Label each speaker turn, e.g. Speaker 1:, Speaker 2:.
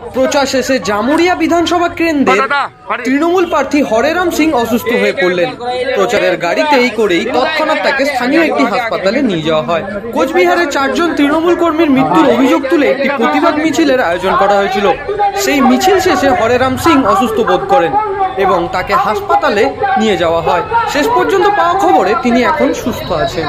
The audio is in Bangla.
Speaker 1: প্রচার শেষে জামুরিয়া বিধানসভা কেন্দ্রের তৃণমূল প্রার্থী হরেরাম সিং অসুস্থ হয়ে পড়লেন। প্রচারের গাড়িতেই করেই তৎক্ষণাৎ তাকে স্থানীয় একটি হাসপাতালে নিয়ে যাওয়া হয়। কোচবিহারে 4 জন তৃণমূল কর্মীর মৃত্যুর অভিযোগ তুলে একটি প্রতিবাদ মিছিলের আয়োজন করা হয়েছিল। সেই মিছিল শেষে হরেরাম সিং অসুস্থ বোধ করেন এবং তাকে হাসপাতালে নিয়ে যাওয়া হয়। শেষ পর্যন্ত পাওয়া খবরে তিনি এখন সুস্থ আছেন।